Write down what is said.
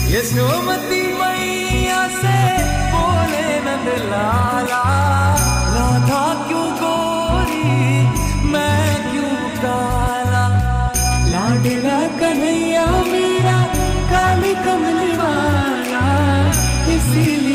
यशोमती मैया से बोले नंद लाला, राधा क्यों गोरी मैं क्यों काला, लाडला कन्हैया मेरा काली कमली वाला, इसीलिए